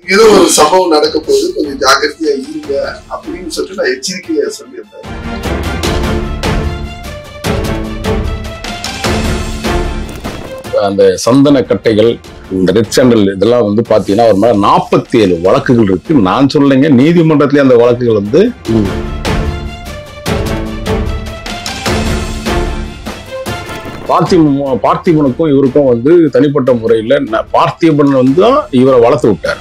ஏதோ ஒரு சம்பவம் நடக்க போது கொஞ்சம் ஜாக்கிரதையா இருங்க அப்படின்னு சொல்லிட்டு நான் எச்சரிக்கையா சொல்லியிருந்தேன். அந்த சந்தன கட்டைகள், இந்த ரெட் சாண்டல் இதெல்லாம் வந்து பாத்தீங்கன்னா ஒரு மாதிரி 47 வழக்குகள் இருக்கு. நான் சொல்லுங்க, நீதிமன்றத்திலே அந்த வழக்குகள் வந்து பார்த்திபனுக்கும் இவருக்கும் வந்து தனிப்பட்ட முறையில் பார்த்திபன் வந்து தான் இவரை வளர்த்து விட்டார்.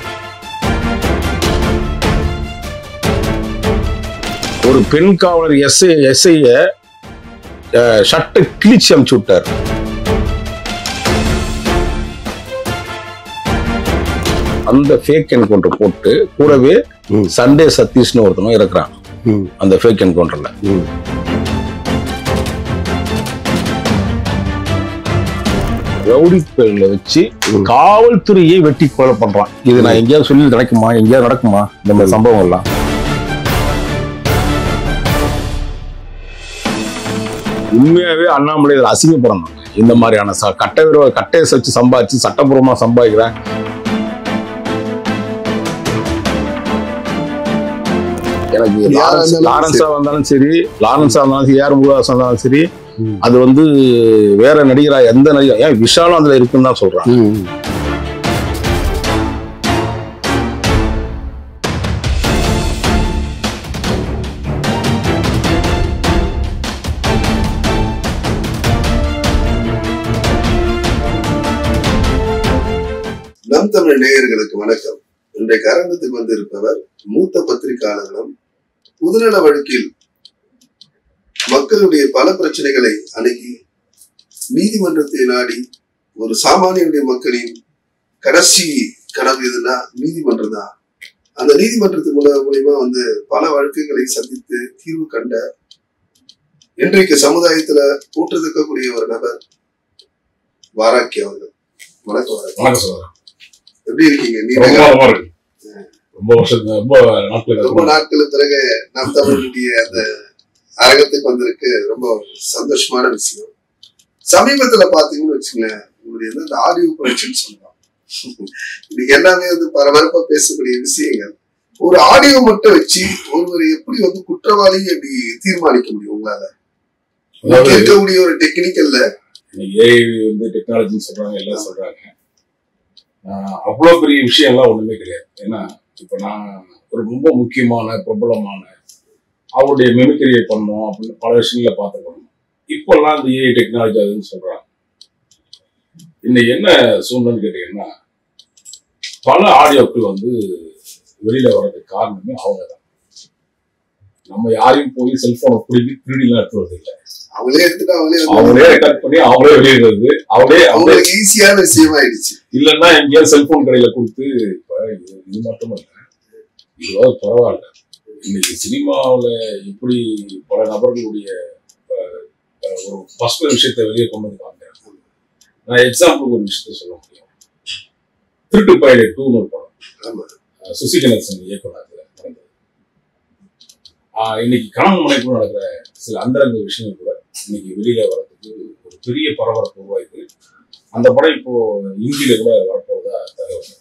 ஒரு பெண் காவலர் எஸ்ஐய ஷர்ட்டை கிழிச்சு அமுச்சு விட்டார். அந்த ஃபேக் என்கவுண்டர் போட்டு கூடவே சண்டே சதீஷ்னு ஒருத்தனும் இருக்கிறான் அந்த ஃபேக் என்கவுண்டர்ல. ரவுடி பேர்ல வச்சு காவல்துறையை வெட்டி கொலை பண்றான். இது நான் எங்கேயாவது சொல்லி நடக்குமா? எங்கேயாவது நடக்குமா இந்த மாதிரி சம்பவம் எல்லாம்? உண்மையாவே அண்ணாமலை இதில் அசிங்கப்படணும். இந்த மாதிரியான கட்டையை வச்சு சம்பாதிச்சு சட்டப்பூர்வமா சம்பாதிக்கிறேன். எனக்கு லாரன்ஸா வந்தாலும் சரி, ஏஆர் முருகதாஸ் வந்தாலும் சரி, அது வந்து வேற நடிகரா எந்த நடிகர், ஏன் விஷாலும் அதுல இருக்குன்னு தான் சொல்றாங்க. நம் தமிழ் நேயர்களுக்கு வணக்கம். இன்றைக்கு அரங்கத்துக்கு வந்து இருப்பவர் மூத்த பத்திரிகையாளர்களும் பொதுநல வழக்கில் மக்களுடைய பல பிரச்சனைகளை அணுகி நீதிமன்றத்தை நாடி ஒரு சாமானிய மக்களின் கடைசி கனவு எதுனா நீதிமன்றம் தான். அந்த நீதிமன்றத்து மூலமா வந்து பல வழக்குகளை சந்தித்து தீர்வு கண்ட இன்றைக்கு சமுதாயத்துல போற்றிருக்கக்கூடிய ஒரு நபர் வாராக்கி அவர்கள். வணக்கம். எப்படி இருக்கீங்க? ரொம்ப நாட்களுக்கு பிறகு நம் தமிழுடைய அந்த அரங்கத்துக்கு வந்திருக்கு. ரொம்ப சந்தோஷமான விஷயம். சமீபத்துல பாத்தீங்கன்னு வச்சுங்களேன், உங்களுடைய அந்த ஆடியோ ப்ரொடக்ஷன் சொல்லலாம், இன்னைக்கு எல்லாமே வந்து பரபரப்பா பேசக்கூடிய விஷயங்கள். ஒரு ஆடியோ மட்டும் வச்சு ஒருவர் எப்படி வந்து குற்றவாளி அப்படி தீர்மானிக்க முடியும் உங்களால? இருக்கக்கூடிய ஒரு டெக்னிக்கல்ல ஏஐ வந்து டெக்னாலஜின்னு சொல்றாங்க, எல்லாம் சொல்றாங்க. அவ்வளவு பெரிய விஷயம் எல்லாம் ஒண்ணுமே கிடையாது. ஏன்னா இப்ப நான் ஒரு ரொம்ப முக்கியமான பிரபலமான அவருடைய மெமிக்ரியை பண்ணோம் அப்படின்னு பல விஷயங்களை பார்த்துக்கணும். இப்பெல்லாம் இந்த ஏஐ டெக்னாலஜி அதுன்னு சொல்றாங்க. இன்னைக்கு என்ன சூழ்நிலைன்னு கேட்டீங்கன்னா, பல ஆடியோக்கள் வந்து வெளியில வர்றதுக்கு காரணமே அவங்க தான். நம்ம யாரையும் போய் செல்போனை பிடிக்கி திருடிலாம் எடுத்து வருது இல்லை, அவங்களே ரெக்கார்ட் பண்ணி அவங்களே வெளியிடுறது, அவங்களே ஈஸியான விஷயமாயிடுச்சு. இல்லைன்னா எங்கேயாவது செல்போன் கடையில கொடுத்து. இப்ப இது மட்டும் இல்லை, இதுவாது பரவாயில்ல. இன்னைக்கு சினிமாவில் எப்படி பல நபர்களுடைய ஒரு பர்சனல் விஷயத்தை வெளியே கொண்டு வந்து நான் எக்ஸாம்பிளுக்கு ஒரு விஷயத்த சொல்ல முடியும். திருட்டு பைலட் 2 ஒரு படம், சுசி கணேசன் இயக்குனர் நடந்தது. இன்னைக்கு கணவன் மனைவிக்குள்ள நடக்கிற சில அந்தரங்க விஷயங்கள் கூட இன்னைக்கு வெளியில வர்றதுக்கு ஒரு பெரிய பரபரப்பு உருவாயிருக்கு. அந்த படம் இப்போ இந்தியில கூட வரப்போறதா தகவல்.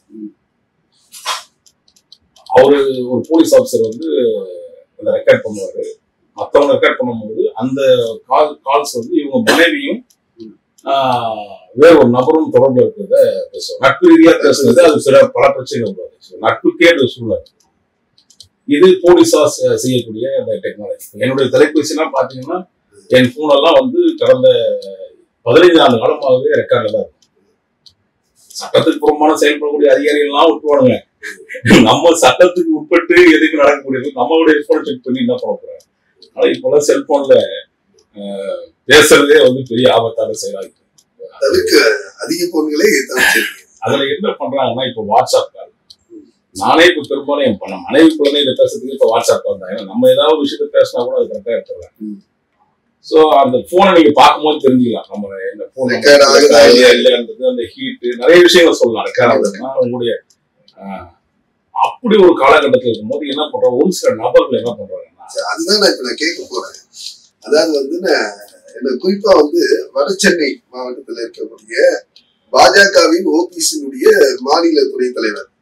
அவரு ஒரு போலீஸ் ஆஃபீஸர் வந்து அதை ரெக்கார்ட் பண்ணுவாரு. மற்றவங்க ரெக்கார்ட் பண்ணும்போது அந்த கால்ஸ் வந்து இவங்க மனைவியும் வேற ஒரு நபரும் தொடர்பு இருக்கிறத பேசுவாங்க. நட்பு ரீதியா பேசுறது அது சில பல பிரச்சனைகள் உருவாது. நட்புக்கே அது சூழ்நிலை. இது போலீஸா செய்யக்கூடிய அந்த டெக்னாலஜி. என்னுடைய தொலைபேசிலாம் பாத்தீங்கன்னா, என் போன் எல்லாம் வந்து கடந்த 15 ஆண்டு காலமாகவே ரெக்கார்ட்ல தான் இருக்கும். சட்டத்துக்கு புறமான செயல்படக்கூடிய அதிகாரிகள்லாம் விட்டுவானுங்க. நம்ம சட்டத்துக்கு உட்பட்டு எதுக்கு நடக்கக்கூடியது நம்மளுடைய போனை செக் பண்ணி என்ன பண்ண போறாங்க. ஆனா இப்பெல்லாம் செல்போன்ல பேசுறதே வந்து பெரிய ஆபத்தான செயலாக அதிக போன்களே. அதுல என்ன பண்றாங்கன்னா, இப்ப வாட்ஸ்அப் கால். நானே இப்ப பெரும்பாலும் என் மனைவி குழந்தைகளை பேசுறதுக்கு இப்ப வாட்ஸ்அப் கால் தான். ஏன்னா நம்ம ஏதாவது விஷயத்த பேசினா கூட அது கரெக்டா எடுத்துக்கலாம். சோ அந்த போனை நீங்க பார்க்கும்போது தெரிஞ்சுக்கலாம் நம்ம இந்த போன் இல்லைன்றது, அந்த ஹீட், நிறைய விஷயங்கள் சொல்லலாம். ரெக்கார்ட் ஆகுதுன்னா உங்களுடைய அப்படி ஒரு காலகட்டத்தில் இருக்கும்போது என்ன பண்றோம், ஒரு சில நபர்கள் என்ன பண்றாங்கன்னா, அதுதான் நான் இப்ப நான் கேட்க போறேன். அதாவது வந்து எனக்கு குறிப்பா வந்து வட சென்னை மாவட்டத்தில் இருக்கக்கூடிய பாஜகவின் ஓபிசியினுடைய மாநில துணைத் தலைவர்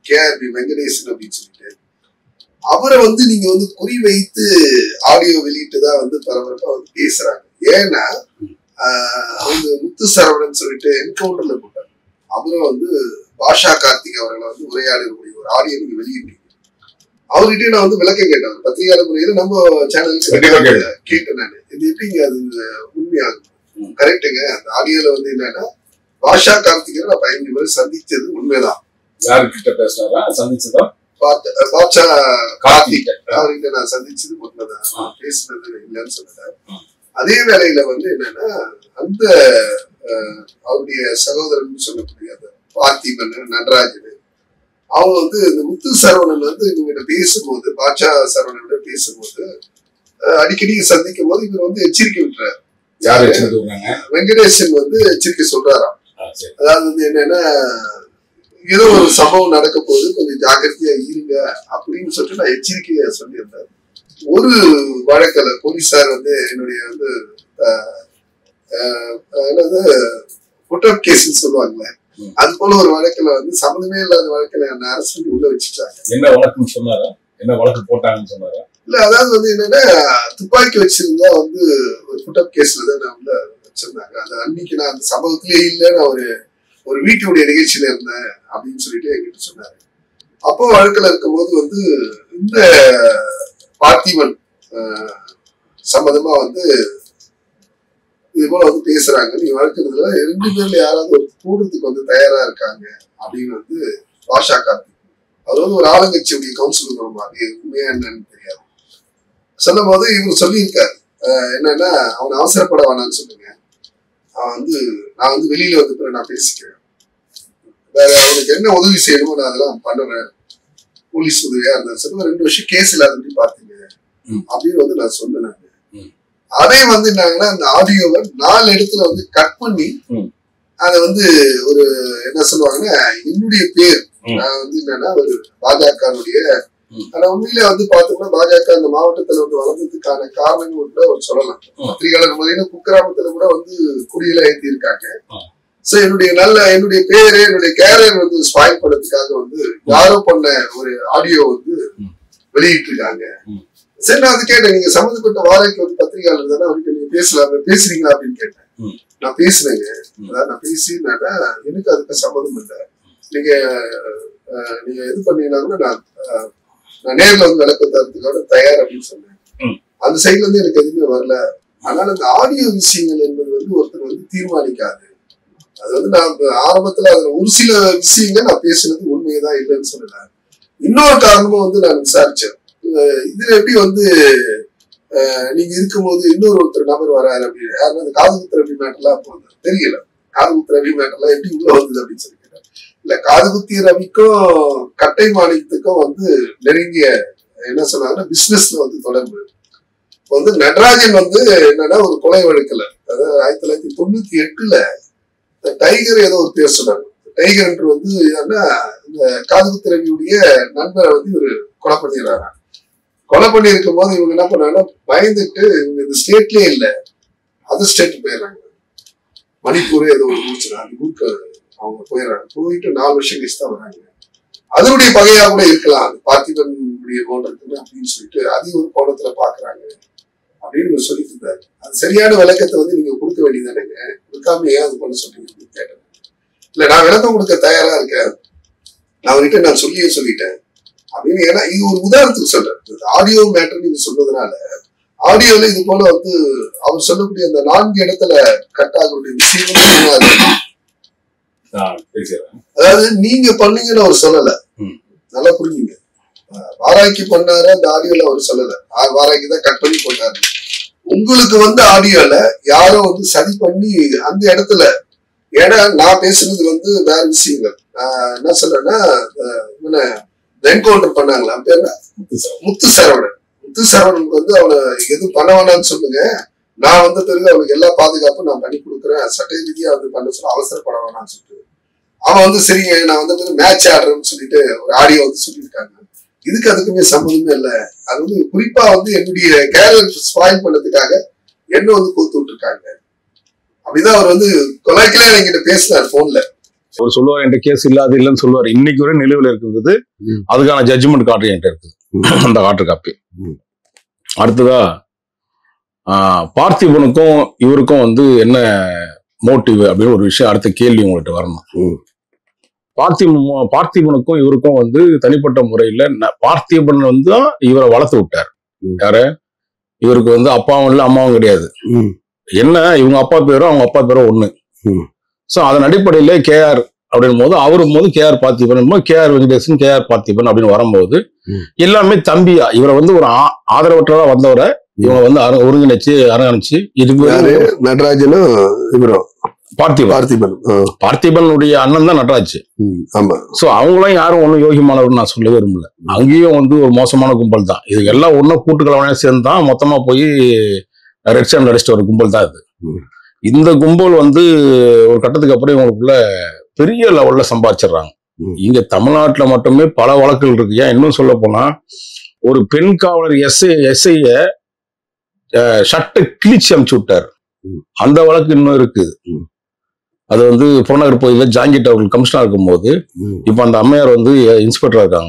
கேஆர்பி வெங்கடேசன் அப்படின்னு சொல்லிட்டு அவரை வந்து நீங்க வந்து குறிவைத்து ஆடியோ வெளியிட்டுதான் வந்து பரபரப்பா வந்து பேசுறாங்க. ஏன்னா அவங்க முத்து சரவணன் சொல்லிட்டு என்கவுண்டர்ல போட்டாங்க. அவரும் வந்து பாஷா கார்த்திக் அவர்களை வந்து உரையாடக்கூடிய ஒரு ஆடியோ நீங்க வெளியிட்டீங்க. அவர்கிட்ட நான் வந்து விளக்கம் கேட்டேன் பத்திரிகையாளர் முறையில நம்ம சேனலுக்கு கேட்டேன். நான் இது எப்படிங்க அது உண்மையாகும்? கரெக்டுங்க. அந்த ஆடியோல வந்து என்னன்னா பாஷா கார்த்திகை நான் 15 முறை சந்திச்சது உண்மைதான். யாருக்கிட்ட பேசுறாரா சந்திச்சதா? பாஷா கார்த்திகை அவர்கிட்ட நான் சந்திச்சது உண்மைதான், பேசுனது இல்லைன்னு சொன்னேன். அதே வேளையில வந்து என்னன்னா அந்த அவருடைய சகோதரன் சொல்லக்கூடிய அந்த பார்த்திபன் நடராஜன் அவங்க வந்து இந்த முத்து சரவணன் வந்து இவங்கிட்ட பேசும்போது பாஷா சரவணன் பேசும்போது அடிக்கடி சந்திக்கும் போது இவர் வந்து எச்சரிக்கை விட்டுறாரு. வெங்கடேசன் வந்து எச்சரிக்கை சொல்றாராம். அதாவது வந்து என்னன்னா ஏதோ ஒரு சம்பவம் நடக்க போது கொஞ்சம் ஜாக்கிரதையா இருங்க அப்படின்னு சொல்லிட்டு நான் எச்சரிக்கையா சொல்லியிருந்தேன். ஒரு வழக்கில் போலீஸார் வந்து என்னுடைய வந்து புட்டப் கேஸ்ன்னு சொல்லுவாங்களே அது போல ஒரு வழக்குல வந்து சம்மந்தமே இல்லாத வழக்குல என்ன அரசு உள்ள வச்சுட்டாங்க. என்ன வழக்குன்னு சொன்னாரா? என்ன வழக்கு போட்டாங்கன்னு சொன்னாரா? இல்ல அதாவது வந்து என்னன்னா துப்பாக்கி வச்சிருந்தா வந்து ஒரு புட்டப் கேஸ்ல தான் நான் உள்ள வச்சிருந்தாங்க. அது அன்னைக்கு நான் அந்த சம்பவத்திலே இல்லை, நான் ஒரு வீட்டுடைய நிகழ்ச்சியில இருந்தேன் அப்படின்னு சொல்லிட்டு என்கிட்ட சொன்னாரு. அப்போ வழக்குல இருக்கும்போது வந்து இந்த பார்த்திபன் சம்பந்தமா வந்து இது போல வந்து பேசுறாங்க. நீங்க வளர்க்கறதுல 2 பேர்ல யாராவது ஒரு கூடுறதுக்கு வந்து தயாரா இருக்காங்க அப்படின்னு வந்து பாஷா கார்த்திக் அவர் வந்து ஒரு ஆளுங்கட்சியுடைய கவுன்சிலர் மாதிரி உண்மையா என்னன்னு தெரியாது சொல்லும் போது இவர் சொல்லியிருக்காரு என்னன்னா அவனை அவசரப்பட வேணான்னு சொல்லுங்க, நான் வந்து வெளியில வந்து நான் பேசிக்கிறேன், வேற அவனுக்கு என்ன உதவி செய்யணுமோ நான் அதெல்லாம் பண்ணுறேன், போலீஸ் உதவியா இருந்தா சொல்லுங்க, 2 வருஷம் கேஸ் இல்லாத பாத்தீங்க அப்படின்னு வந்து நான் சொன்னேன். அதே வந்து என்னங்கன்னா அந்த ஆடியோவை 4 இடத்துல வந்து கட் பண்ணி அதை வந்து ஒரு என்ன சொல்லுவாங்கன்னா என்னுடைய பேர் நான் வந்து என்னன்னா ஒரு பாஜகனுடைய ஆனா உண்மையில வந்து பார்த்தோம்னா பாஜக அந்த மாவட்டத்துல வந்து வளர்ந்ததுக்கான காரணங்கள் கூட ஒரு சொல்லலாம். பத்திரிகையாளர் முறையில குக்கிராமத்துல கூட வந்து குடியில ஏற்றி இருக்காங்க. சோ என்னுடைய பேரு என்னுடைய கேரியர் வந்து ஸ்பாயில் பண்ணதுக்காக வந்து யாரோ பண்ண ஒரு ஆடியோ வந்து வெளியிட்டு இருக்காங்க. சரி நான் அது கேட்டேன், நீங்க சம்பந்தப்பட்ட வாழைக்கு ஒரு பத்திரிகையாளர் தானே அவருக்கு நீங்க பேசுறீங்களா அப்படின்னு கேட்டேன். நான் பேசுனேங்க, அதாவது நான் பேசினாட்டா எனக்கு அதுக்கு சம்மந்தம் இல்லை, நீங்க இது பண்ணீங்கன்னா கூட நான் நேரில் வந்து விளக்கம் தரத்துக்காக தயார் அப்படின்னு சொன்னேன். அந்த சைட்ல இருந்து எனக்கு எதுவுமே வரல. ஆனால் அந்த ஆடியோ விஷயங்கள் என்பது வந்து ஒருத்தர் வந்து தீர்மானிக்காது. அது வந்து நான் ஆரம்பத்துல அதுல ஒரு சில விஷயங்கள் நான் பேசுனது உண்மையதான் இல்லைன்னு சொல்லல. இன்னொரு காரணமும் வந்து நான் விசாரிச்சேன். இதுல எப்படி வந்து நீங்க இருக்கும்போது ஒருத்தர் நபர் வராரு அப்படின்னு யாருன்னா அந்த காதுகுத்து ரவி மேட்டர்லாம் அப்போ தெரியல. காதுகுத்து ரவி மேட்டர்லாம் எப்படி உள்ள வந்தது அப்படின்னு சொல்லி கேட்டேன். இல்ல காதுகுத்தி ரவிக்கும் கட்டை மாணிக்கத்துக்கும் வந்து நெருங்கிய என்ன சொன்னாங்கன்னா பிசினஸ்ல வந்து தொடர்பு. இப்போ வந்து நடராஜன் வந்து என்னன்னா ஒரு கொலை வழக்குல அதாவது 1998 டைகர் ஏதோ ஒரு பேர் சொன்னாங்க. டைகர் என்று வந்து ஏன்னா இந்த காதுகுத்து ரவியுடைய நண்பரை வந்து இவரு கொலை பண்ணிடுறாங்க. கொலை பண்ணி இருக்கும் போது இவங்க என்ன பண்ணாங்கன்னா பயந்துட்டு இவங்க இந்த ஸ்டேட்லயே இல்லை அதர் ஸ்டேட் போயிடுறாங்க. மணிப்பூர் ஏதோ ஒரு ஊருச்சுனா அந்த ஊருக்கு அவங்க போயிடுறாங்க. போயிட்டு 4 வருஷம் கழிச்சு தான் வராங்க. அதனுடைய பகையா கூட இருக்கலாம் பார்த்திபனுடைய போன்றதுன்னு அப்படின்னு சொல்லிட்டு அதையும் ஒரு கோணத்துல பாக்குறாங்க அப்படின்னு சொல்லிட்டு இருந்தாரு. அது சரியான விளக்கத்தை வந்து நீங்க கொடுக்க வேண்டியதானேங்க, கொடுக்காம ஏன் அது பண்ண சொல்றீங்க அப்படின்னு கேட்டேன். இல்ல நான் விளக்கம் கொடுக்க தயாரா இருக்கேன், நான் அவர்கிட்ட நான் சொல்லிட்டேன் அப்படின்னு. ஏன்னா இது ஒரு உதாரணத்துக்கு சொல்றேன். ஆடியோ மேட்டர் நீங்க சொன்னதுனால ஆடியோல இது போல வந்து அவர் சொல்லக்கூடிய அந்த 4 இடத்துல கட் ஆகக்கூடிய விஷயம் அதாவது நீங்க பண்ணீங்கன்னு அவர் சொல்லல, நல்லா புரிஞ்சுங்க. வாராக்கி பண்ணாரு அந்த ஆடியோல அவர் சொல்லல, வாராக்கி தான் கட் பண்ணி போட்டாரு. உங்களுக்கு வந்து ஆடியோல யாரோ வந்து சரி பண்ணி அந்த இடத்துல ஏன்னா நான் பேசுறது வந்து வேற விஷயங்கள். என்ன சொல்றேன்னா என்கவுண்டர் பண்ணாங்களா பேர் முத்து சரவணனுக்கு வந்து அவனை எதுவும் பண்ண வேணான்னு சொல்லுங்க, நான் வந்த பிறகு அவனுக்கு எல்லா பாதுகாப்பும் நான் பண்ணி கொடுக்குறேன், சட்ட ரீதியா வந்து பண்ண சொல்ல அவசரப்பட வேணாம்னு சொல்லிட்டு அவன் வந்து சரிங்க நான் வந்து பிறகு மேட்ச் ஆடுறேன்னு சொல்லிட்டு ஒரு ஆடியோ வந்து சொல்லியிருக்காங்க. இதுக்கு அதுக்குமே சம்மந்தமே இல்லை. அது வந்து குறிப்பா வந்து என்னுடைய கேரியர் ஸ்பாயில் பண்ணதுக்காக என்ன வந்து கோத்து விட்டுருக்காங்க. அப்படிதான் அவர் வந்து கொலைக்கிலே என்கிட்ட பேசினார் போன்ல. அவர் சொல்லுவார் என்கிட்ட கேஸ் இல்லாது இல்லைன்னு சொல்லுவார். இன்னைக்கு வரை நிலுவையில் இருக்கிறது. அதுக்கான ஜட்ஜ்மெண்ட் கார்டு என்கிட்ட இருக்குது, அந்த ஆர்டர் காப்பி. அடுத்ததா பார்த்திபனுக்கும் இவருக்கும் வந்து என்ன மோட்டிவ் அப்படின்னு ஒரு விஷயம், அடுத்த கேள்வி உங்கள்கிட்ட வரணும். பார்த்திபனுக்கும் இவருக்கும் வந்து தனிப்பட்ட முறையில பார்த்திபன் வந்து தான் இவரை வளர்த்து விட்டார். யார? இவருக்கு வந்து அப்பாவும் இல்லை அம்மாவும் கிடையாது. என்ன இவங்க அப்பா பேரும் அவங்க அப்பா பேரும் ஒண்ணு. சோ அதன் அடிப்படையில கேஆர் அப்படின் போது அவரும் போது K R Parthiban, K R Venkatesan, K R Parthiban அப்படின்னு வரும்போது எல்லாமே தம்பியா இவரை வந்து ஒரு ஆதரவற்றதா வந்தவரை இவங்க வந்து ஒருங்கிணைச்சு அரங்கணிச்சு நடராஜனும் இவரும் பார்த்திபனுடைய அண்ணன் தான் நடராஜ். சோ அவங்களும் யாரும் ஒண்ணும் யோகியமானவர் நான் சொல்ல விரும்பல. அங்கேயும் வந்து ஒரு மோசமான கும்பல் தான். இது எல்லாம் ஒன்னும் கூட்டுக்கலவனே சேர்ந்து தான் மொத்தமா போய் ரெட் சாண்ட் அடிச்சிட்டு ஒரு கும்பல் தான் இது. இந்த கும்பல் வந்து ஒரு கட்டத்துக்கு அப்புறம் இவங்களுக்குள்ள பெரிய லெவல்ல சம்பாதிச்சிடுறாங்க. இங்க தமிழ்நாட்டுல மட்டுமே பல வழக்குகள் இருக்கு. ஏன் இன்னும் சொல்ல போனா ஒரு பெண் காவலர் எஸ்ஐய ஷர்ட்டை கிழிச்சு அமுச்சு விட்டாரு. அந்த வழக்கு இன்னும் இருக்குது. அது வந்து புறநகர் பகுதியில் ஜாங்கிட் அவர்கள் கமிஷனர் இருக்கும்போது இப்ப அந்த அம்மையார் வந்து இன்ஸ்பெக்டரா இருக்காங்க.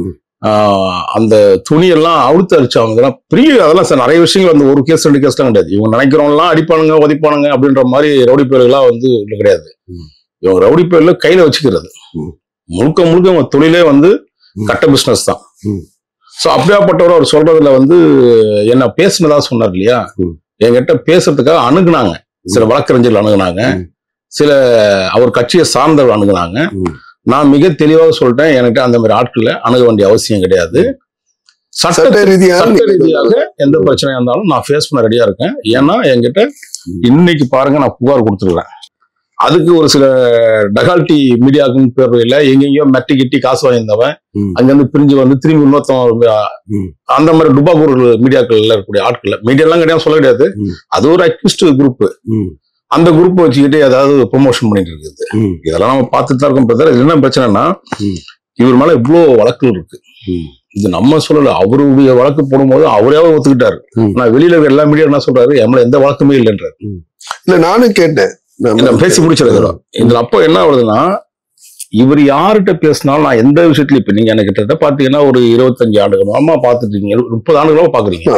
அந்த துணியெல்லாம் அவுத்து அடிச்சாங்க. இதெல்லாம் பெரிய அதெல்லாம் சார் நிறைய விஷயங்கள் வந்து ஒரு கேஸ் ரெண்டு கேஸ்லாம் கிடையாது. இவங்க நினைக்கிறவங்கலாம் அடிப்பானுங்க உதைப்பானுங்க அப்படின்ற மாதிரி ரவுடி பேர்கள்லாம் வந்து கிடையாது. இவங்க ரவுடி பேர்ல கையில வச்சுக்கிறது முழுக்க முழுக்க அவங்க தொழிலே வந்து கட்ட பிசினஸ் தான். சோ அப்படியாப்பட்டவர் அவர் சொல்றதுல வந்து என்ன பேசுனதா சொன்னார் இல்லையா, என்கிட்ட பேசுறதுக்காக அணுகுனாங்க. சில வழக்கறிஞர்கள் அணுகுனாங்க, சில அவர் கட்சியை சார்ந்தவர் அணுகுனாங்க. நான் மிக தெளிவாக சொல்லிட்டேன், எனக்கு அந்த மாதிரி ஆட்களை அணுக வேண்டிய அவசியம் கிடையாது. சட்ட ரீதியாக எந்த பிரச்சனையா இருந்தாலும் நான் ஃபேஸ் பண்ண ரெடியா இருக்கேன். ஏன்னா என்கிட்ட இன்னைக்கு பாருங்க நான் புகார் கொடுத்துருக்கேன். அதுக்கு ஒரு சில டகால்டி மீடியாக்குன்னு பேர்வையில எங்கெங்கயோ மெட்டி கிட்டி காசு வாங்கியிருந்தவன் அங்கிருந்து பிரிஞ்சு வந்து திரும்பி இன்னொருத்தவங்க அந்த மாதிரி டுபாகூர் மீடியாக்கள்ல இருக்கக்கூடிய ஆட்கள், மீடியாலாம் கிடையாது சொல்ல கிடையாது, அது ஒரு அக்யூஸ்ட் குரூப். அந்த குரூப் வச்சுக்கிட்டு ஏதாவது ப்ரொமோஷன் பண்ணிட்டு இருக்குது. இதெல்லாம் நம்ம பார்த்துட்டு தான் இருக்கோம். பிரதர், என்ன பிரச்சனைனா இவர் மேல இவ்வளவு வழக்குகள் இருக்கு. இது நம்ம சொல்லல, அவருடைய வழக்கு போடும்போது அவரையாவது ஒத்துக்கிட்டாரு. நான் வெளியில எல்லா மீடியா என்ன சொல்றாரு, எம்மள எந்த வழக்குமே இல்லைன்றாரு. இல்ல நானும் கேட்டேன், பேசி முடிச்சிருக்கிறோம். இதுல அப்போ என்ன ஆகுதுன்னா, இவர் யார்கிட்ட பேசினாலும் நான் எந்த விஷயத்துல இப்ப நீங்க எனக்கு கிட்ட பாத்தீங்கன்னா ஒரு 25 ஆண்டுகளா பாத்துட்டு இருக்கீங்க, 30 ஆண்டுகளா பாக்குறீங்க.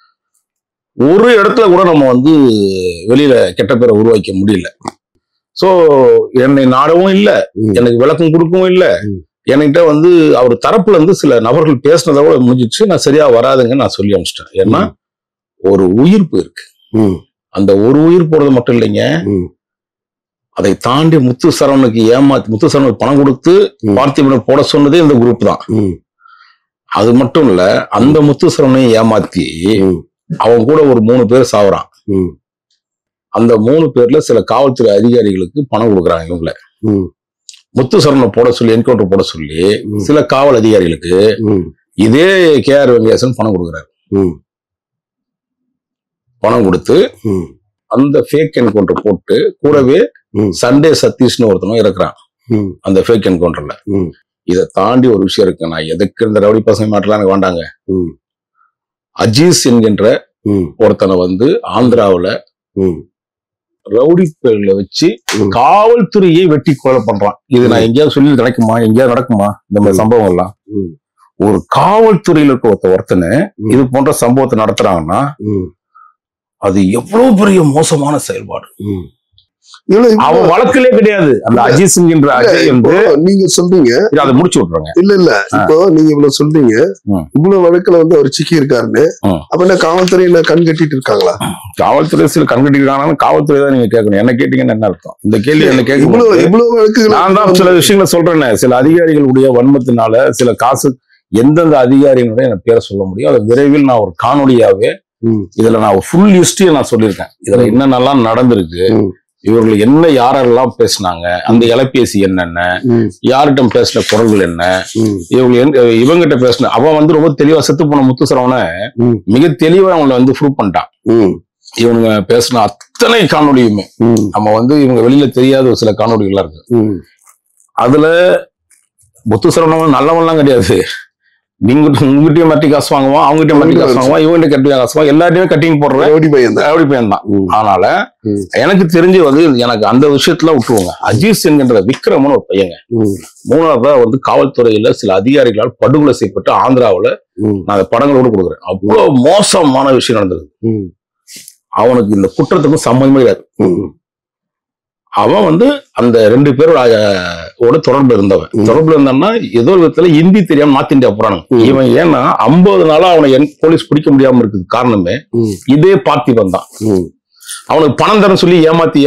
ஒரு இடத்துல கூட நம்ம வந்து வெளியில கெட்ட பேரை உருவாக்க முடியல. சோ என்னை நாடவும் இல்லை, எனக்கு விளக்கம் கொடுக்கவும் இல்லை. என்கிட்ட வந்து அவர் தரப்புல இருந்து சில நபர்கள் பேசினதை கூட முடிஞ்சிச்சு. நான் சரியா வராதுங்க நான் சொல்லி அனுப்பிச்சிட்டேன். ஏன்னா ஒரு உயிர் போயிருக்கு. அந்த ஒரு உயிர் போறது மட்டும் இல்லைங்க, அதை தாண்டி முத்துசரவனுக்கு முத்துசரவனுக்கு பணம் கொடுத்து பார்த்திபனை போட சொன்னதே இந்த குரூப் தான். அது மட்டும் இல்ல, அந்த முத்துசரவனையும் ஏமாத்தி அவன் கூட ஒரு 3 பேர் சாவுறான். அந்த 3 பேர்ல சில காவல்துறை அதிகாரிகளுக்கு பணம் கொடுக்குறாங்க. இவங்கள முத்துசரவனை போட சொல்லி, என்கவுண்டர் போட சொல்லி சில காவல் அதிகாரிகளுக்கு இதே கேஆர் வெங்கடேசன் பணம் கொடுக்குறாரு. பணம் கொடுத்து அந்த ஃபேக் என்கவுண்டர் போட்டு கூடவே சண்டே சதீஷ்னு ஒருத்தனும் இருக்கிறான் அந்த ஃபேக் என்கவுண்டர்ல. இதை தாண்டி ஒரு விஷயம் இருக்கு. நான் எதுக்கு இந்த ரவுடி பசங்க மாட்டலாம் எனக்கு வேண்டாங்க. அஜீஸ் என்கின்ற ஒருத்தனை வந்து ஆந்திராவுல ரவுடி பேர்ல வச்சு காவல்துறையை வெட்டி கொலை பண்றான். இது நான் எங்கேயாவது சொல்லி நடக்குமா, எங்கேயாவது நடக்குமா இந்த மாதிரி சம்பவம் எல்லாம்? ஒரு காவல்துறையில இருக்க ஒருத்தனை இது போன்ற சம்பவத்தை நடத்துறாங்கன்னா அது எவ்வளவு பெரிய மோசமான செயல்பாடு. அவன் வழக்கிலே கிடையாது. அந்த அஜித் சிங்ன்ற அஜய் வந்து நீங்க சொல்றீங்க அதை முடிச்சு விட்டுறாங்க. இல்ல இப்போ நீங்க இவ்வளவு சொல்றீங்க, இவ்வளவு வழக்குல வந்து அவர் சிக்கி இருக்காருன்னு, அப்ப என்ன காவல்துறையில கண் கட்டிட்டு இருக்காங்களா? காவல்துறை சில கண் கட்டிருக்காங்க. காவல்துறை தான் நீங்க கேட்கணும். என்ன கேட்டீங்கன்னு என்ன அர்த்தம்? இந்த கேள்வி என்ன கேட்கணும்? இவ்வளவு வழக்குகள் நான் தான் சில விஷயங்களை சொல்றேன். சில அதிகாரிகளுடைய வன்மத்தினால சில காசு எந்தெந்த அதிகாரிகளுடைய எனக்கு பேரை சொல்ல முடியும். அதை விரைவில் நான் ஒரு காணொலியாவே இதுல நான் ஃபுல் ஹிஸ்டரியை நான் சொல்லியிருக்கேன். இதுல என்னென்னலாம் நடந்திருக்கு, இவர்கள் என்ன யாரெல்லாம் பேசினாங்க, அந்த இலப்பேசி என்னென்ன, யார்கிட்ட பேசின குரல்கள் என்ன, இவங்கிட்ட பேசின அவன் வந்து ரொம்ப தெளிவா செத்து போன முத்துசரவனை மிக தெளிவா அவங்களை வந்து ப்ரூவ் பண்ணிட்டான். இவங்க பேசின அத்தனை காணொலியுமே நம்ம வந்து இவங்க வெளியில தெரியாத ஒரு சில காணொலிகள்லாம் இருக்கு. அதுல முத்துசரவணன் நல்லவன்லாம் கிடையாது. நீங்க உங்ககிட்டயும் மட்டி காசு வாங்குவான், அவங்ககிட்ட மட்டி காசு வாங்குவான், இவங்கிட்ட கட்டி காசு வாங்குவான், எல்லாத்தையுமே கட்டிங் போடுறேன் ரவுடி பையன் தான். அதனால எனக்கு தெரிஞ்சு வந்து எனக்கு அந்த விஷயத்துல விட்டுருவாங்க. அஜித் என்கின்ற விக்ரமன் ஒரு பையங்க, மூணாவதா வந்து காவல்துறையில சில அதிகாரிகளால் படுகொலை செய்யப்பட்டு ஆந்திராவில நான் படங்களோடு கொடுக்குறேன். அவ்வளவு மோசமான விஷயம் நடந்தது. அவனுக்கு இந்த குற்றத்துக்கும் சம்மந்தமே கிடையாது. அவன் வந்து அந்த 2 பேரோட தொடர்புல இருந்தான்னா ஏதோ ஒரு விதத்துல ஹிந்தி தெரியாம நார்த் இந்தியா போறானுங்க இவன். ஏன்னா 50 நாளா அவனை போலீஸ் பிடிக்க முடியாம இருக்குது காரணமே இதே பார்த்திபன் தான். அவனுக்கு பணம் தரன்னு சொல்லி ஏமாத்தி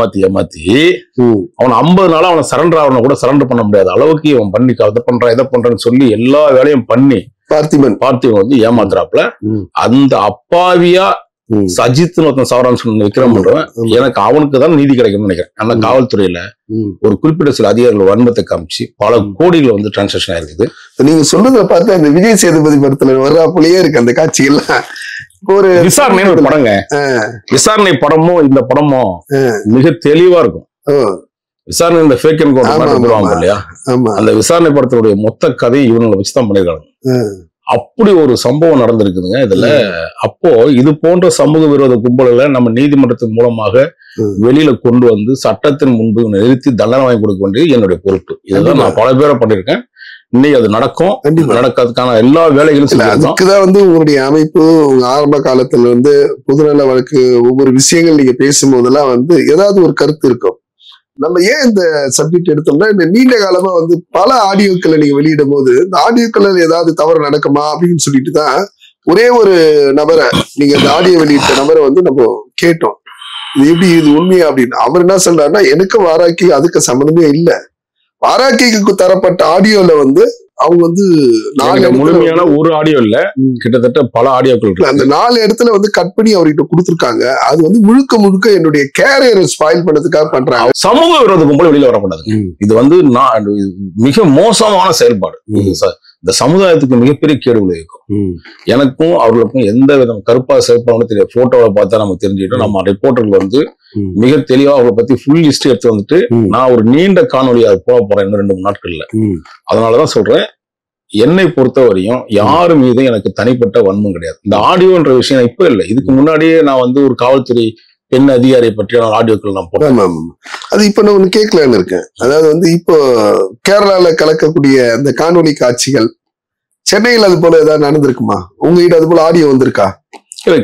அவன் 50 நாளா அவனை சரண்டர் ஆகணும் கூட சரண்டர் பண்ண முடியாத அளவுக்கு இவன் பண்ணி அதை பண்றான் இதை பண்றான்னு சொல்லி எல்லா வேலையும் பண்ணி பார்த்திபன் வந்து ஏமாத்துறாப்புல. அந்த அப்பாவியா சஜித் ஒருத்தன் சவரான்னு சொன்ன விக்ரம் பண்றவன் எனக்கு அவனுக்கு தான் நீதி கிடைக்கும்னு நினைக்கிறேன். அந்த காவல்துறையில ஒரு குறிப்பிட்ட சில அதிகாரிகள் வன்மத்தை காமிச்சு பல கோடிகள் வந்து டிரான்சாக்ஷன் ஆயிருக்குது. நீங்க சொல்றத பார்த்து அந்த விஜய் சேதுபதி படத்துல வர்றாப்புலயே இருக்கு அந்த காட்சிகள்லாம். ஒரு விசாரணை ஒரு படங்க, விசாரணை படமும் இந்த படமும் மிக தெளிவா இருக்கும். விசாரணை இந்த ஃபேக் அண்ட் கோட் சொல்லுவாங்க இல்லையா, அந்த விசாரணை படத்தினுடைய மொத்த கதையை இவங்களை வச்சுதான் பண்ணிருக்காங்க. அப்படி ஒரு சம்பவம் நடந்திருக்குதுங்க இதுல. அப்போ இது போன்ற சமூக விரோத கும்பல்களை நம்ம நீதிமன்றத்தின் மூலமாக வெளியில கொண்டு வந்து சட்டத்தின் முன்பு நிறுத்தி தண்டனை வாங்கி கொடுக்க வேண்டியது என்னுடைய பொறுப்பு. இதெல்லாம் நான் பல பேரை பண்ணிருக்கேன். இன்னைக்கு அது நடக்கும், நடக்கிறதுக்கான எல்லா வேலைகளும் அதுக்குதான் வந்து உங்களுடைய அமைப்பு உங்க ஆரம்ப காலத்துல வந்து பொதுநல வழக்கு ஒவ்வொரு விஷயங்கள் நீங்க பேசும்போதெல்லாம் வந்து ஏதாவது ஒரு கருத்து இருக்கும். நம்ம ஏன் இந்த சப்ஜெக்ட் எடுத்தோம்னா, இந்த நீண்ட காலமா வந்து பல ஆடியோக்களை நீங்க வெளியிடும் போது இந்த ஆடியோக்கள் ஏதாவது தவறு நடக்குமா அப்படின்னு சொல்லிட்டு தான் ஒரே ஒரு நபரை, நீங்க இந்த ஆடியோ வெளியிட்ட நபரை வந்து நம்ம கேட்டோம், இது எப்படி இது உண்மையா அப்படின்னு. அவர் என்ன சொல்றாருன்னா, எனக்கு வாராக்கி அதுக்கு சம்மந்தமே இல்லை. வாராக்கிக்கு தரப்பட்ட ஆடியோல வந்து அவங்க வந்து 4 முழுமையான ஒரு ஆடியோ இல்ல, கிட்டத்தட்ட பல ஆடியோக்கள் அந்த 4 இடத்துல வந்து கட் பண்ணி அவர்கிட்ட கொடுத்துருக்காங்க. அது வந்து முழுக்க என்னுடைய கேரியரை ஸ்பாயில் பண்ணதுக்காக பண்றாங்க. சமூக விரோத கும்பல் வெளியில வரக்கூடாது. இது வந்து மிக மோசமான செயல்பாடு. இந்த சமுதாயத்துக்கு மிகப்பெரிய கேடு விளைவிக்கும். எனக்கும் அவர்களுக்கும் எந்த விதம் கருப்பா சிறப்பான தெரியாது. போட்டோவை பார்த்தா நம்ம தெரிஞ்சுக்கிட்டோம். நம்ம ரிப்போர்ட்டர்கள் வந்து மிக தெளிவா அவங்களை பத்தி ஃபுல் ஹிஸ்டரி எடுத்து வந்துட்டு நான் ஒரு நீண்ட காணொலி அது போட போறேன் இன்னும் 2-3 நாட்கள்ல. அதனாலதான் சொல்றேன், என்னை பொறுத்த வரையும் யாரு மீதும் எனக்கு தனிப்பட்ட வன்மம் கிடையாது. இந்த ஆடியோன்ற விஷயம் இப்ப இல்லை, இதுக்கு முன்னாடியே நான் வந்து ஒரு காவல்துறை பெண் அதிகாரியை பற்றியான ஆடியோக்கள் நான் போட்டேன். அது இப்ப நான் ஒண்ணு கேட்கலான்னு இருக்கேன். அதாவது வந்து இப்போ கேரளால கலக்கக்கூடிய அந்த காணொலி காட்சிகள் சென்னையில் அது போல ஏதாவது நடந்திருக்குமா? உங்ககிட்ட அது போல ஆடியோ வந்திருக்கா? இல்ல,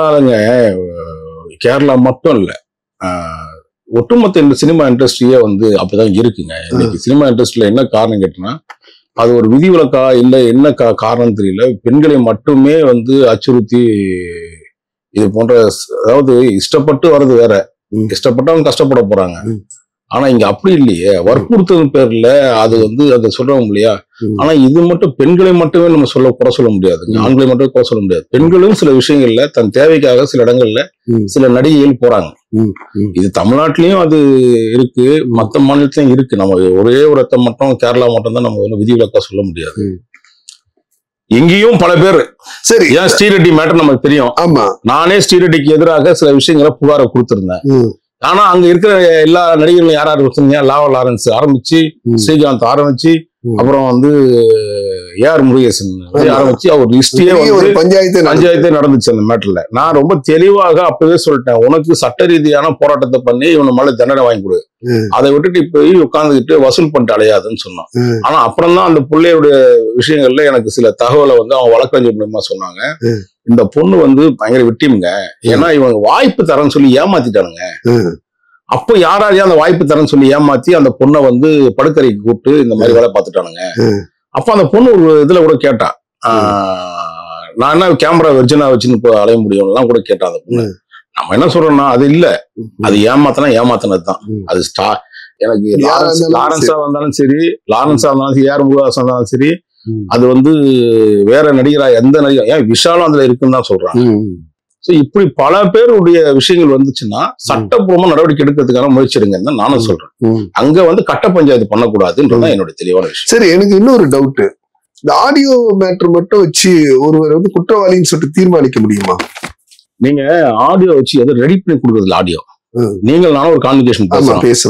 கேரளா மட்டும் இல்ல, ஒட்டுமொத்த இந்த சினிமா இண்டஸ்ட்ரியே வந்து அப்படிதான் இருக்குங்க. இன்னைக்கு சினிமா இண்டஸ்ட்ரியில என்ன காரணம் கேட்டோம்னா, அது ஒரு விதிவிலக்கா இல்ல என்ன காரணம் தெரியல, பெண்களை மட்டுமே வந்து அச்சுறுத்தி இது போன்ற, அதாவது இஷ்டப்பட்டு வர்றது வேற, இஷ்டப்பட்டவங்க கஷ்டப்பட போறாங்க. ஆனா இங்க அப்படி இல்லையே, வற்புறுத்தல் பேர்ல அது வந்து அதை சொல்றோம் இல்லையா. ஆனா இது மட்டும் பெண்களை மட்டுமே நம்ம குறை சொல்ல முடியாது, ஆண்களை மட்டும் குறை சொல்ல முடியாது. பெண்களும் சில விஷயங்கள்ல தன் தேவைக்காக சில இடங்கள்ல சில நடிகைகள் போறாங்க. இது தமிழ்நாட்டிலயும் அது இருக்கு, மத்த மாநிலத்திலயும் இருக்கு. நம்ம ஒரே ஒரு இடத்த மட்டும் கேரளா மட்டும் தான் நம்ம வந்து விதிவிலக்கா சொல்ல முடியாது. எங்கேயும் பல பேர் சரி, ஏன் ஸ்ரீரெட்டி மேட்டர் நமக்கு தெரியும். ஆமா, நானே ஸ்ரீரெட்டிக்கு எதிராக சில விஷயங்களை புகாரை கொடுத்திருந்தேன். ஆனா அங்க இருக்கிற எல்லா நடிகர்களும் யாராரு வச்சிருந்தீங்க, லாவா லாரன்ஸ் ஆரம்பிச்சு, ஸ்ரீகாந்த் ஆரம்பிச்சு, அப்புறம் வந்து ஏஆர் முருகேசன் ஆரம்பிச்சு அவர் லிஸ்டியே வந்து பஞ்சாயத்தே நடந்துச்சு அந்த மேட்டர்ல. நான் ரொம்ப தெளிவாக அப்பவே சொல்லிட்டேன், உனக்கு சட்ட ரீதியான போராட்டத்தை பண்ணி இவனை மேல தண்டனை வாங்கி கொடு, அதை விட்டுட்டு இப்ப உட்கார்ந்துக்கிட்டு வசூல் பண்ணிட்டு அலையாதுன்னு சொன்னான். ஆனா அப்புறம் தான் அந்த பிள்ளையுடைய விஷயங்கள்ல எனக்கு சில தகவலை வந்து அவங்க வழக்கறிஞர் மூலமா சொன்னாங்க. இந்த பொண்ணு வந்து பயங்கர விட்டிமுங்க, ஏன்னா இவங்க வாய்ப்பு தரேன்னு சொல்லி ஏமாத்திட்டானுங்க. அப்போ யாரையும் அந்த வாய்ப்பு தரேன்னு சொல்லி ஏமாத்தி அந்த பொண்ணை வந்து படுக்கறைக்கு கூப்பிட்டு இந்த மாதிரி வேலை பார்த்துட்டானுங்க. அப்ப அந்த பொண்ணு ஒரு இதுல கூட கேட்டா, நான் என்ன கேமரா வெர்ஜினா வச்சுன்னு அலைய முடியும்லாம் கூட கேட்டா அந்த பொண்ணு. நம்ம என்ன சொல்றோம்னா, அது இல்ல, அது ஏமாத்தினதுதான். அது எனக்கு லாரன்ஸா வந்தாலும் சரி, ஏஆர் முருகேசன் வந்தாலும் சரி, அது வந்து வேற நடிகரா எந்த நடிகர், ஏன் விஷாலும் அதுல இருக்குன்னு தான் சொல்றாங்க. இப்படி பல பேருடைய விஷயங்கள் வந்துச்சுன்னா சட்டப்பூர்வமா நடவடிக்கை எடுக்கிறதுக்கான முயற்சி எடுங்கன்னு தான் நானும் சொல்றேன். அங்க வந்து கட்ட பஞ்சாயத்து பண்ணக்கூடாதுன்றதான் என்னோட தெளிவான விஷயம். சரி, எனக்கு இன்னொரு டவுட், இந்த ஆடியோ மேட்டர் மட்டும் வச்சு ஒருவர் வந்து குற்றவாளின்னு சொல்லிட்டு தீர்மானிக்க முடியுமா? நீங்க ஆடியோ வச்சு எதை ரெடி பண்ணி கொடுக்குறதுல ஆடியோ, நீங்கள் நானும் ஒரு கான்வர்சேஷன் பேசுறோம்,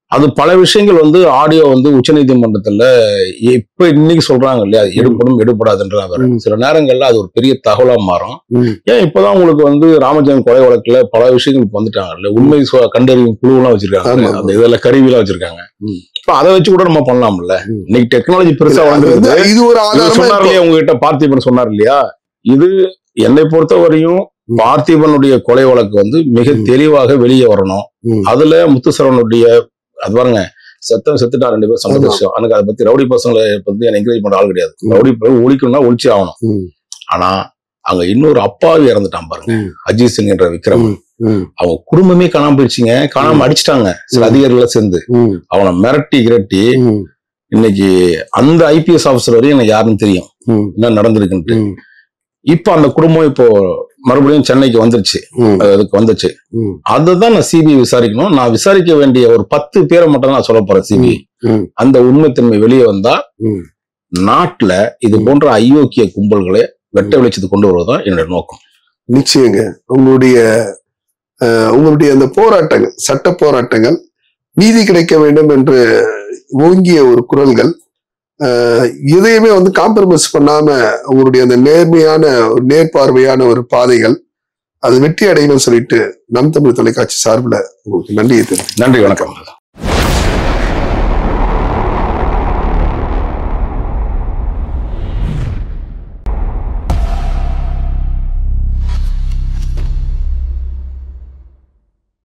அது பல விஷயங்கள் வந்து ஆடியோ வந்து உச்சநீதிமன்றத்துல இப்ப இன்னைக்கு சொல்றாங்க இல்லையா, எடுபடாதுன்ற சில நேரங்கள்ல அது ஒரு பெரிய தகவலா மாறும். ஏன் இப்பதான் உங்களுக்கு வந்து ராமஜெயம் கொலை வழக்குல பல விஷயங்கள் வந்துட்டாங்கல்ல, உண்மை கண்டறியும் குழு எல்லாம் வச்சிருக்காங்க, அந்த இதெல்லாம் கருவி எல்லாம் வச்சிருக்காங்க. இப்ப அதை வச்சு கூட நம்ம பண்ணலாம்ல. இன்னைக்கு டெக்னாலஜி பெருசா வந்து இது ஒரு சொன்னார் இல்லையா, உங்ககிட்ட பார்த்திபன் சொன்னார் இல்லையா, இது என்னை பொறுத்தவரையும் பார்த்திபனுடைய கொலை வழக்கு வந்து மிக தெளிவாக வெளியே வரணும். அதுல முத்துசரவனுடைய அது பாருங்க, செத்துட்டா 2 பேர் சந்தோஷம். எனக்கு அதை பத்தி ரவுடி பசங்களை வந்து எனக்கு என்கரேஜ் பண்ற ஆள் கிடையாது. ரவுடி ஒழிக்கணும்னா ஒழிச்சு ஆகணும். ஆனா அங்க இன்னொரு அப்பாவி இறந்துட்டான் பாருங்க, அஜித் சிங் என்ற விக்ரம். அவங்க குடும்பமே காணாம போயிடுச்சுங்க, காணாம அடிச்சுட்டாங்க சில அதிகாரிகளை சேர்ந்து. அவனை மிரட்டி கிரட்டி இன்னைக்கு அந்த ஐபிஎஸ் ஆபீசர் வரையும் எனக்கு யாருன்னு தெரியும் என்ன நடந்திருக்குன்ட்டு. இப்ப அந்த குடும்பம் இப்போ மறுபடியும் சென்னைக்கு வந்துருச்சு, அதுக்கு வந்துச்சு. அதுதான் நான் சிபிஐ விசாரிக்கணும். நான் விசாரிக்க வேண்டிய ஒரு 10 பேரை மட்டும் நான் சொல்ல போறேன் சிபிஐ. அந்த உண்மைத்தன்மை வெளியே வந்தா நாட்டுல இது போன்ற அயோக்கிய கும்பல்களை வெட்ட வெளிச்சத்துக்கு கொண்டு வருவதுதான் என்னுடைய நோக்கம். நிச்சயங்க. உங்களுடைய அந்த போராட்டங்கள், சட்ட போராட்டங்கள், நீதி கிடைக்க வேண்டும் என்று ஓங்கிய ஒரு குரல்கள், எதையுமே வந்து காம்ப்ரமைஸ் பண்ணாம உங்களுடைய அந்த நேர்மையான நேர்பார்வையான ஒரு பாதைகள், அது வெற்றி அடையணும்னு சொல்லிட்டு நம் தமிழ் தொலைக்காட்சி சார்பில் உங்களுக்கு நன்றி. நன்றி, வணக்கம்.